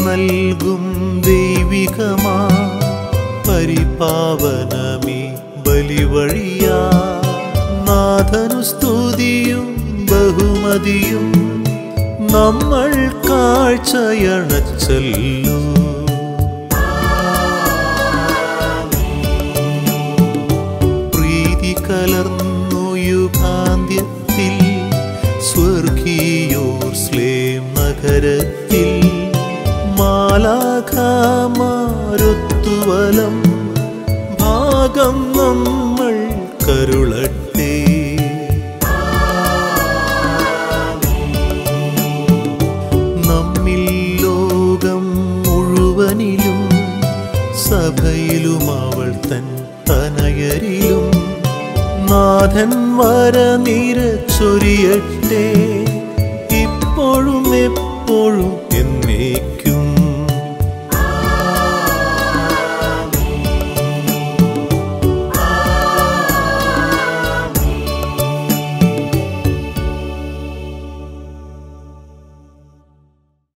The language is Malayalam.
നൽകും ദൈവികമാ പരിപാവനമീ ബലിവഴിയാ നാഥനു സ്തുതിയും ബഹുമതിയും നമ്മൾ കാഴ്ചയണച്ചല്ലോ. പ്രീതി കലർന്നു യുഗാന്ത്യത്തിൽ സ്വർഗീയോർസ്ലേം നഗരത്തിൽ മാലാഖമാരൊത്തുവലം ഭാഗം നമ്മൾ കരുളട്ടെ. നമ്മിൽ ലോകം മുഴുവനിലും സഭയിലും അവൾ തൻ തനയരിലും നാഥൻ വരനിരച്ചൊരിയട്ടെ ഇപ്പോഴും എപ്പോഴും എന്നേക്കും.